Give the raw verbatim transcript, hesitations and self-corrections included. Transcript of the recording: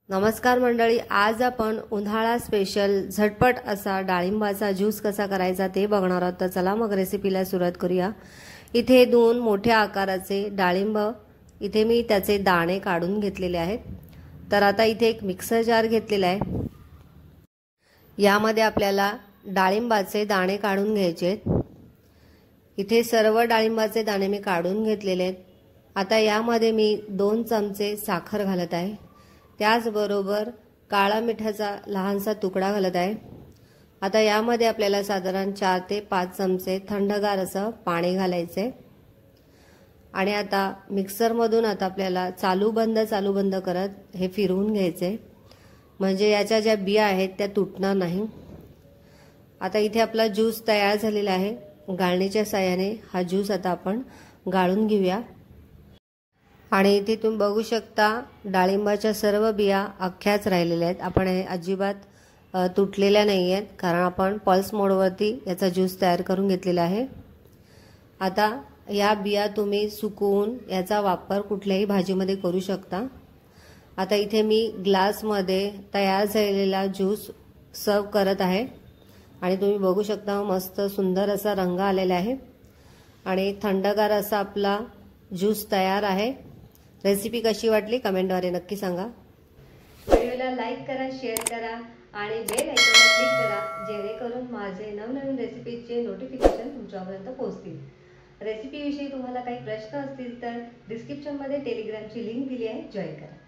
नमस्कार मंडळी, आज आपण उन्हाळा स्पेशल झटपट असा डाळिंबाचा ज्यूस कसा करायचा ते बघणार आहोत। तर चला मग रेसिपीला सुरुवात करूया। इथे दोन मोठ्या आकाराचे डाळिंब इथे मी त्याचे दाणे काढून घेतलेले आहेत। तर आता इथे एक मिक्सर जार घेतलेला आहे। यामध्ये आपल्याला डाळिंबाचे दाणे काढून घ्यायचे आहेत। इथे सर्व डाळिंबाचे दाणे मी काढून घेतलेले आहेत। आता यामध्ये मी दोन चमचे साखर घालत आहे। त्याचबरोबर काळा मिठाचा लहानसा तुकडा घालत आहे। आता यामध्ये आपल्याला साधारण चार ते पाच चमचे थंडगार असं पाणी घालायचे आणि आता मिक्सर मधून आता आपल्याला चालू बंद चालू बंद करत हे फिरवून घ्यायचे, म्हणजे याच्या ज्या बिया आहेत त्या तुटणार नाही। आता इथे आपला ज्यूस तयार झालेला आहे। गाळणीच्या साहाय्याने हा ज्यूस आता आपण गाळून घेऊया। आणि इथे तुम्ही बघू शकता डाळिंबाच्या सर्व बिया अख्ख्याच राहिलेल्या आहेत। आपण हे अजिबात तुटलेल्या नाही आहेत, कारण आपण पल्स मोडवरती याचा ज्यूस तयार करून घेतलेला आहे। आता या बिया तुम्ही सुकवून याचा वापर कुठल्याही भाजीमध्ये करू शकता। आता इथे मी ग्लासमध्ये तयार झालेला ज्यूस सर्व करत आहे आणि तुम्ही बघू शकता मस्त सुंदर असा रंग आलेला आहे आणि थंडगार असा आपला ज्यूस तयार आहे। रेसिपी कशी वाटली कमेंटद्वारे नक्की सांगा। व्हिडिओला लाईक करा, शेअर करा आणि बेल आयकॉनला क्लिक करा, जेणेकरून माझे नवनवीन रेसिपीचे नोटिफिकेशन तुमच्यापर्यंत पोहोचतील। रेसिपीविषयी तुम्हाला काही प्रश्न असतील तर डिस्क्रिप्शनमध्ये टेलिग्रामची लिंक दिली आहे, जॉईन करा।